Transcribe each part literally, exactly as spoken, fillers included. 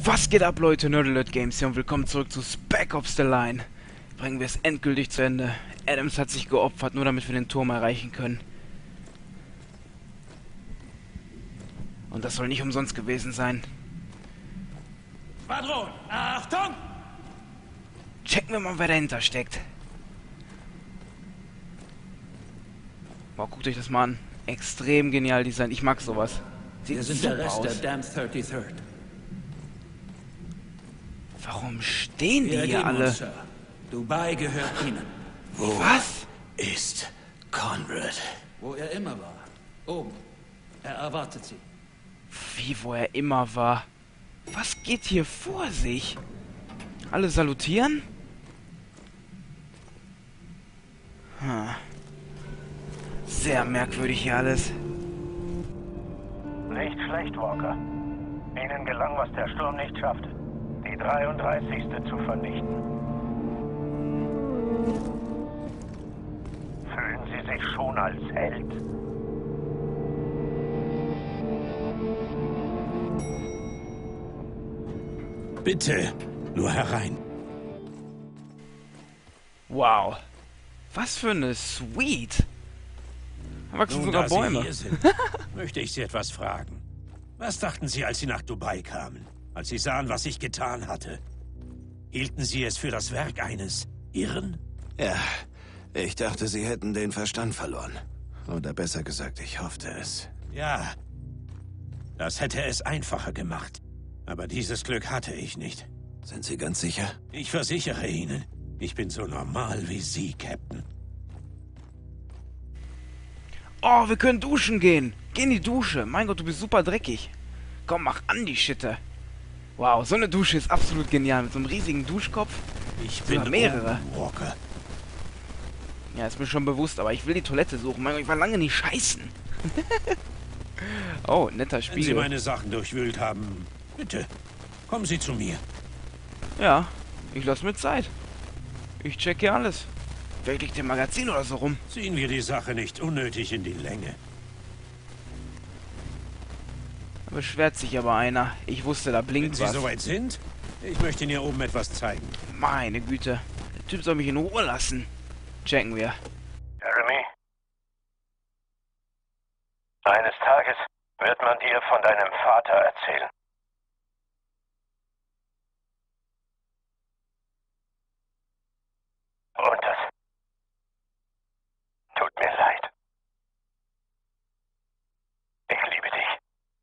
Was geht ab, Leute? Nerdalert Games hier und willkommen zurück zu Spec the Line. Bringen wir es endgültig zu Ende. Adams hat sich geopfert, nur damit wir den Turm erreichen können. Und das soll nicht umsonst gewesen sein. Schwadron, Achtung! Checken wir mal, wer dahinter steckt. Boah, guckt euch das mal an. Extrem genial Design. Ich mag sowas. Sieht Wir sind super der Rest aus. der Damned thirty-third. Warum stehen die Wir hier ergeben alle? uns, Sir. Dubai gehört Ihnen. Wo Was? ist Conrad? Wo er immer war. Oben. Er erwartet Sie. Wie, wo er immer war. Was geht hier vor sich? Alle salutieren? Hm. Sehr merkwürdig hier alles. Nicht schlecht, Walker. Ihnen gelang, was der Sturm nicht schaffte. Die dreiunddreißigste zu vernichten. Fühlen Sie sich schon als Held? Bitte, nur herein. Wow. Was für eine Suite. Da wachsen Nun, sogar da Sie Bäume. hier sind, möchte ich Sie etwas fragen. Was dachten Sie, als Sie nach Dubai kamen? Als Sie sahen, was ich getan hatte? Hielten Sie es für das Werk eines Irren? Ja, ich dachte, Sie hätten den Verstand verloren. Oder besser gesagt, ich hoffte es. Ja, das hätte es einfacher gemacht. Aber dieses Glück hatte ich nicht. Sind Sie ganz sicher? Ich versichere Ihnen, ich bin so normal wie Sie, Captain. Oh, wir können duschen gehen. Geh in die Dusche. Mein Gott, du bist super dreckig. Komm, mach an die Schitte. Wow, so eine Dusche ist absolut genial. Mit so einem riesigen Duschkopf. Ich Sogar bin mehrere. oben, Walker. Ja, ist mir schon bewusst, aber ich will die Toilette suchen. Mein Gott, ich war lange nicht scheißen. Oh, netter Wenn Sie Spiegel. meine Sachen durchwühlt haben, bitte, kommen Sie zu mir. Ja, ich lasse mir Zeit. Ich check hier alles. Vielleicht liegt im Magazin oder so rum. Ziehen wir die Sache nicht unnötig in die Länge. Da beschwert sich aber einer. Ich wusste, da Wenn blinkt Sie was. soweit sind, ich möchte Ihnen hier oben etwas zeigen. Meine Güte. Der Typ soll mich in Ruhe lassen. Checken wir. Jeremy? Eines Tages wird man dir von deinem Vater erzählen. Und das tut mir leid. Ich liebe dich.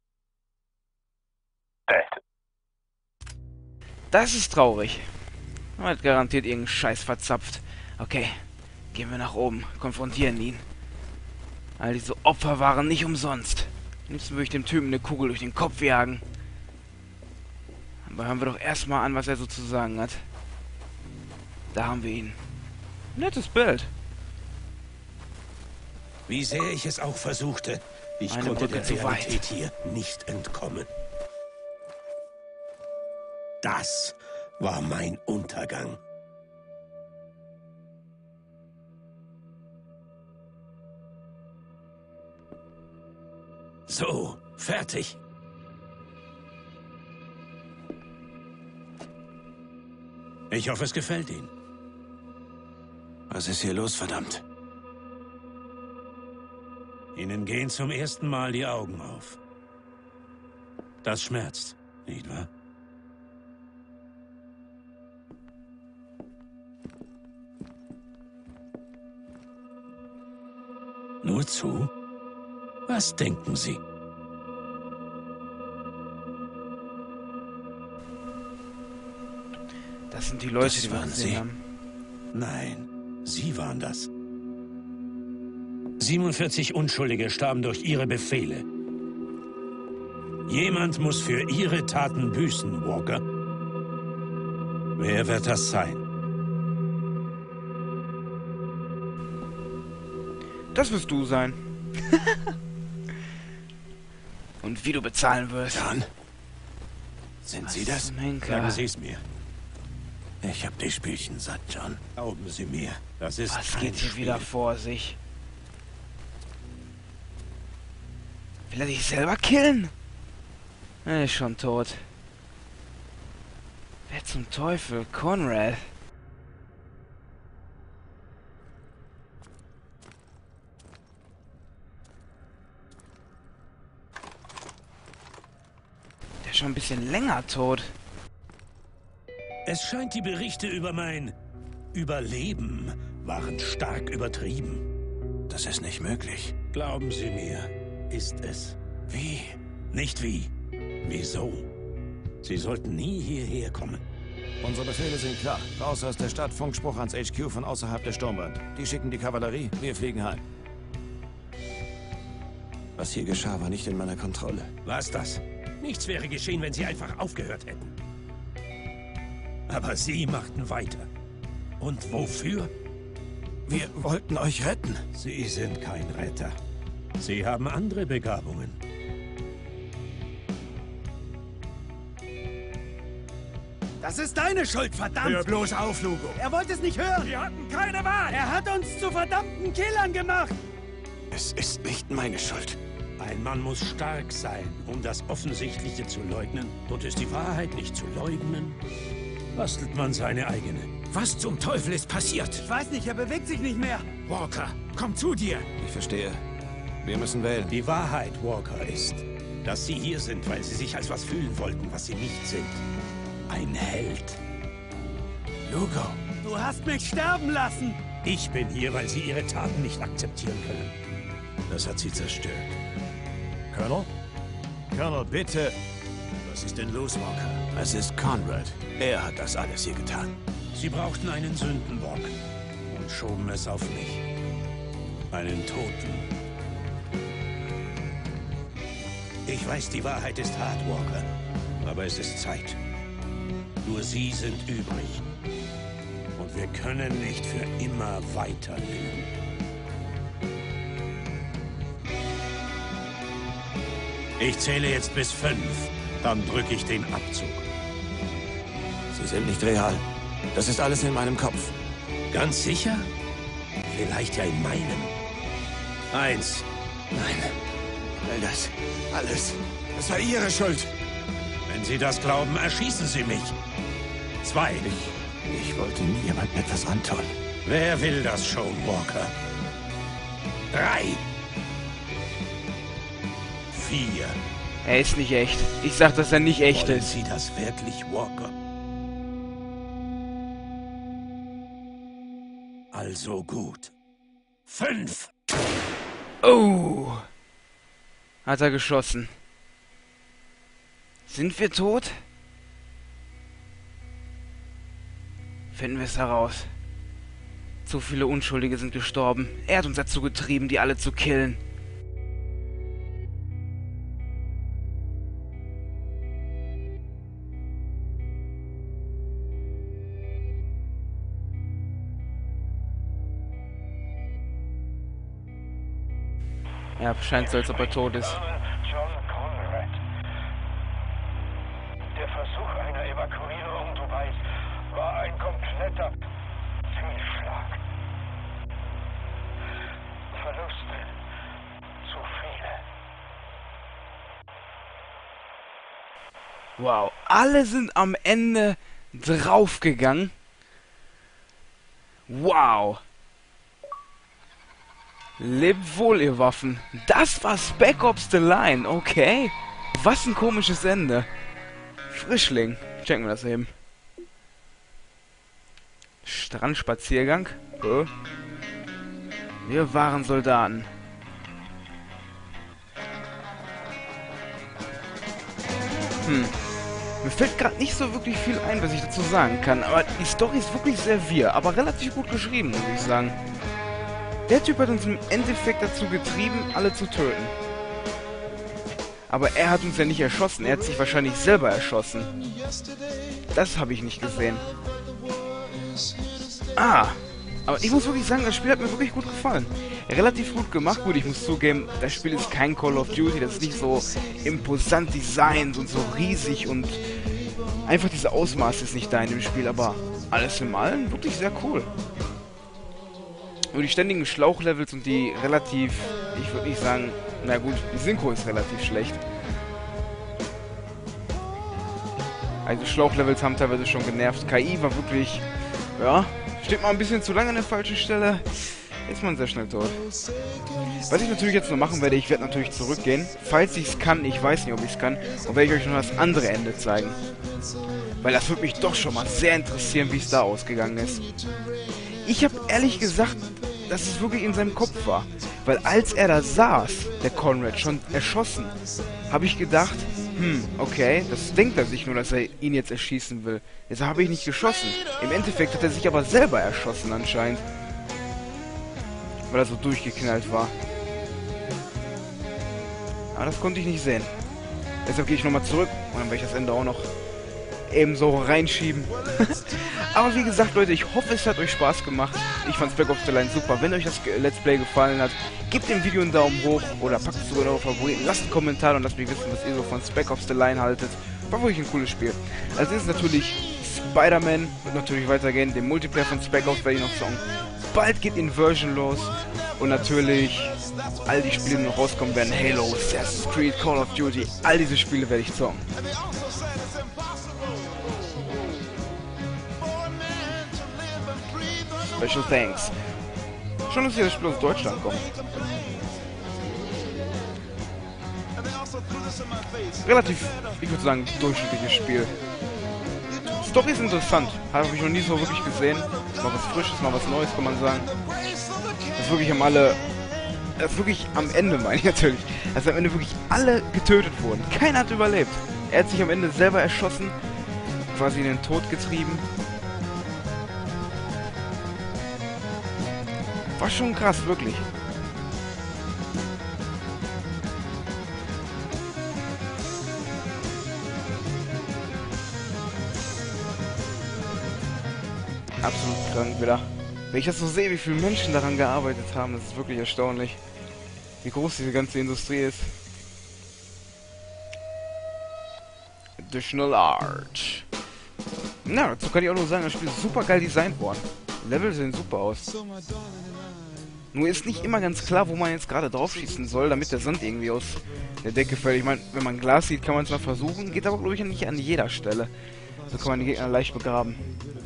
Dad. Das ist traurig. Er hat garantiert irgendeinen Scheiß verzapft. Okay, gehen wir nach oben, konfrontieren ihn. All diese Opfer waren nicht umsonst. Am liebsten würde ich dem Typen eine Kugel durch den Kopf jagen. Aber hören wir doch erstmal an, was er so zu sagen hat. Da haben wir ihn. Nettes Bild. Wie sehr ich es auch versuchte, ich Eine konnte Brücke der zu weit. Realität hier nicht entkommen. Das war mein Untergang. So, fertig. Ich hoffe, es gefällt Ihnen. Was ist hier los, verdammt? Ihnen gehen zum ersten Mal die Augen auf. Das schmerzt, nicht wahr? Nur zu? Was denken Sie? Das sind die Leute, Das die wir waren gesehen Sie? haben. Nein, Sie waren das. siebenundvierzig Unschuldige starben durch Ihre Befehle. Jemand muss für Ihre Taten büßen, Walker. Wer wird das sein? Das wirst du sein. Und wie du bezahlen wirst. John? Sind Was Sie das? zum Henker? Sagen Sie es mir. Ich hab die Spielchen satt, John. Glauben Sie mir, das ist Was kein geht hier Spiel. wieder vor sich? Will er sich selber killen? Er ist schon tot. Wer zum Teufel? Conrad? Der ist schon ein bisschen länger tot. Es scheint, die Berichte über mein Überleben waren stark übertrieben. Das ist nicht möglich. Glauben Sie mir, ist es. Wie? Nicht wie. Wieso? Sie sollten nie hierher kommen. Unsere Befehle sind klar. Raus aus der Stadt, Funkspruch ans H Q von außerhalb der Sturmwand. Die schicken die Kavallerie, wir fliegen heim. Was hier geschah, war nicht in meiner Kontrolle. Was das? Nichts wäre geschehen, wenn Sie einfach aufgehört hätten. Aber Sie machten weiter. Und wofür? Wir wollten euch retten. Sie sind kein Retter. Sie haben andere Begabungen. Das ist deine Schuld, verdammt! Hör bloß auf, Lugo. Er wollte es nicht hören! Wir hatten keine Wahl! Er hat uns zu verdammten Killern gemacht! Es ist nicht meine Schuld. Ein Mann muss stark sein, um das Offensichtliche zu leugnen. Und ist die Wahrheit nicht zu leugnen, bastelt man seine eigene. Was zum Teufel ist passiert? Ich weiß nicht, er bewegt sich nicht mehr. Walker, komm zu dir! Ich verstehe. Wir müssen wählen. Die Wahrheit, Walker, ist, dass Sie hier sind, weil Sie sich als was fühlen wollten, was Sie nicht sind. Ein Held. Lugo. Du hast mich sterben lassen! Ich bin hier, weil Sie Ihre Taten nicht akzeptieren können. Das hat Sie zerstört. Colonel? Colonel, bitte. Was ist denn los, Walker? Es ist Conrad. Er hat das alles hier getan. Sie brauchten einen Sündenbock und schoben es auf mich. Einen Toten. Ich weiß, die Wahrheit ist hart, Walker. Aber es ist Zeit. Nur Sie sind übrig. Und wir können nicht für immer weiter lügen. Ich zähle jetzt bis fünf. Dann drücke ich den Abzug. Sie sind nicht real. Das ist alles in meinem Kopf. Ganz sicher? Vielleicht ja in meinem. Eins. Nein. All das. Alles. Es war Ihre Schuld. Wenn Sie das glauben, erschießen Sie mich. Zwei. Ich, ich wollte niemandem etwas antun. Wer will das schon, Walker? Drei. Vier. Er ist nicht echt. Ich sag, dass er nicht echt Wollen ist. Sie das wirklich, Walker? Also gut. Fünf. Oh. Hat er geschossen. Sind wir tot? Finden wir es heraus. Zu viele Unschuldige sind gestorben. Er hat uns dazu getrieben, die alle zu killen. Ja, scheint so, als ob er tot ist. John Conrad. Der Versuch einer Evakuierung Dubais war ein kompletter Fehlschlag. Verluste. Zu viele. Wow, alle sind am Ende draufgegangen. Wow. Lebt wohl, ihr Waffen. Das war Spec Ops The Line, okay. Was ein komisches Ende. Frischling. Checken wir das eben. Strandspaziergang. Äh. Wir waren Soldaten. Hm. Mir fällt gerade nicht so wirklich viel ein, was ich dazu sagen kann. Aber die Story ist wirklich sehr wir, aber relativ gut geschrieben, muss ich sagen. Der Typ hat uns im Endeffekt dazu getrieben, alle zu töten. Aber er hat uns ja nicht erschossen. Er hat sich wahrscheinlich selber erschossen. Das habe ich nicht gesehen. Ah. Aber ich muss wirklich sagen, das Spiel hat mir wirklich gut gefallen. Relativ gut gemacht. Gut, ich muss zugeben, das Spiel ist kein Call of Duty. Das ist nicht so imposant designt und so riesig und einfach diese Ausmaß ist nicht da in dem Spiel. Aber alles in allem wirklich sehr cool. Nur die ständigen Schlauchlevels und die relativ, ich würde nicht sagen, na gut, die Synchro ist relativ schlecht. Also Schlauchlevels haben teilweise schon genervt. K I war wirklich, ja, steht mal ein bisschen zu lange an der falschen Stelle. Ist man sehr schnell tot. Was ich natürlich jetzt noch machen werde, ich werde natürlich zurückgehen. Falls ich es kann, ich weiß nicht, ob ich es kann, und werde ich euch noch das andere Ende zeigen. Weil das würde mich doch schon mal sehr interessieren, wie es da ausgegangen ist. Ich habe ehrlich gesagt, dass es wirklich in seinem Kopf war. Weil als er da saß, der Conrad, schon erschossen, habe ich gedacht, hm, okay, das denkt er sich nur, dass er ihn jetzt erschießen will. Deshalb habe ich nicht geschossen. Im Endeffekt hat er sich aber selber erschossen anscheinend. Weil er so durchgeknallt war. Aber das konnte ich nicht sehen. Deshalb gehe ich nochmal zurück und dann werde ich das Ende auch noch ebenso reinschieben. Aber wie gesagt, Leute, ich hoffe, es hat euch Spaß gemacht. Ich fand Spec Ops The Line super. Wenn euch das Let's Play gefallen hat, gebt dem Video einen Daumen hoch oder packt es sogar noch auf Favoriten. Lasst einen Kommentar und lasst mich wissen, was ihr so von Spec Ops The Line haltet. War wirklich ein cooles Spiel. Als nächstes natürlich Spider-Man. Wird natürlich weitergehen. Den Multiplayer von Spec Ops werde ich noch zocken. Bald geht Inversion los. Und natürlich all die Spiele, die noch rauskommen werden. Halo, Assassin's Creed, Call of Duty. All diese Spiele werde ich zocken. Special thanks. Schon, dass hier das Spiel aus Deutschland kommt. Relativ, ich würde sagen, durchschnittliches Spiel. Story ist interessant. Habe ich noch nie so wirklich gesehen. Mal was Frisches, mal was Neues, kann man sagen. Das ist wirklich am alle... Das ist wirklich am Ende, meine ich natürlich. Dass am Ende wirklich alle getötet wurden. Keiner hat überlebt. Er hat sich am Ende selber erschossen. Quasi in den Tod getrieben. War schon krass, wirklich. Absolut krank wieder. Wenn ich das so sehe, wie viele Menschen daran gearbeitet haben, das ist wirklich erstaunlich. Wie groß diese ganze Industrie ist. Additional Art. Na, dazu kann ich auch nur sagen, das Spiel ist super geil designt worden. Level sehen super aus. Nur ist nicht immer ganz klar, wo man jetzt gerade drauf schießen soll, damit der Sand irgendwie aus der Decke fällt. Ich meine, wenn man Glas sieht, kann man es mal versuchen. Geht aber, glaube ich, nicht an jeder Stelle. So kann man die Gegner leicht begraben.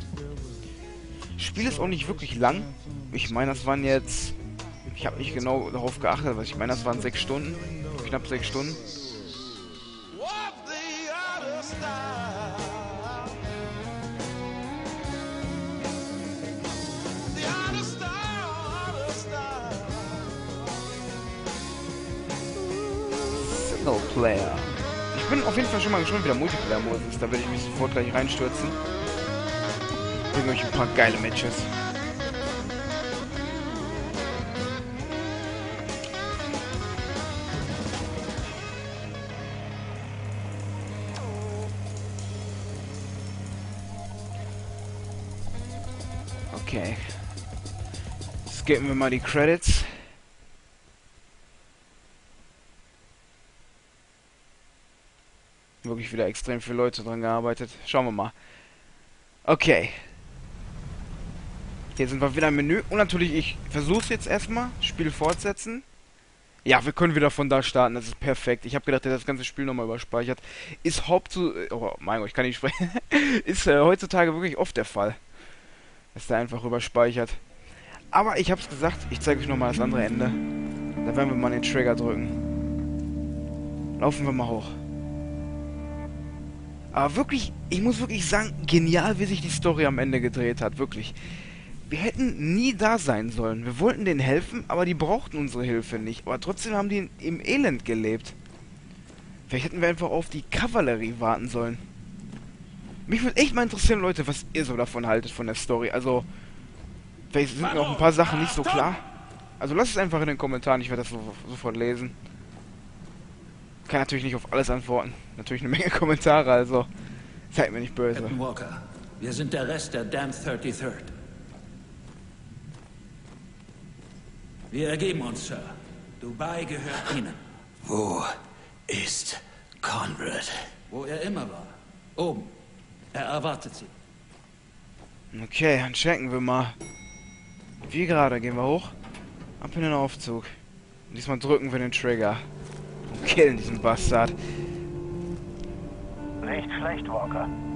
Spiel ist auch nicht wirklich lang. Ich meine, das waren jetzt... Ich habe nicht genau darauf geachtet, was ich meine, das waren sechs Stunden. Knapp sechs Stunden. Player. Ich bin auf jeden Fall schon mal gespannt, wie der Multiplayer-Modus ist. Da werde ich mich sofort gleich reinstürzen. Bringen euch ein paar geile Matches. Okay. Skippen wir mal die Credits. Wirklich wieder extrem viele Leute dran gearbeitet. Schauen wir mal. Okay. Hier sind wir wieder im Menü. Und natürlich, ich versuche es jetzt erstmal. Spiel fortsetzen. Ja, wir können wieder von da starten. Das ist perfekt. Ich habe gedacht, der hat das ganze Spiel nochmal überspeichert. Ist hauptzu... Oh mein Gott, ich kann nicht sprechen. Ist äh, heutzutage wirklich oft der Fall. Dass der einfach überspeichert. Aber ich habe es gesagt, ich zeige euch nochmal das andere Ende. Da werden wir mal den Trigger drücken. Laufen wir mal hoch. Aber wirklich, ich muss wirklich sagen, genial, wie sich die Story am Ende gedreht hat, wirklich. Wir hätten nie da sein sollen. Wir wollten denen helfen, aber die brauchten unsere Hilfe nicht. Aber trotzdem haben die im Elend gelebt. Vielleicht hätten wir einfach auf die Kavallerie warten sollen. Mich würde echt mal interessieren, Leute, was ihr so davon haltet, von der Story. Also, vielleicht sind mir auch ein paar Sachen nicht so klar. Also lasst es einfach in den Kommentaren, ich werde das so, sofort lesen. Kann natürlich nicht auf alles antworten. Natürlich eine Menge Kommentare, also seid mir nicht böse. Captain Walker, wir sind der Rest der Damn thirty-third. Wir ergeben uns, Sir. Dubai gehört Ihnen. Wo ist Conrad? Wo er immer war. Oben. Er erwartet Sie. Okay, dann checken wir mal. Wie gerade, gehen wir hoch. Ab in den Aufzug. Und diesmal drücken wir den Trigger. Und killen diesen Bastard. Nicht schlecht, Walker.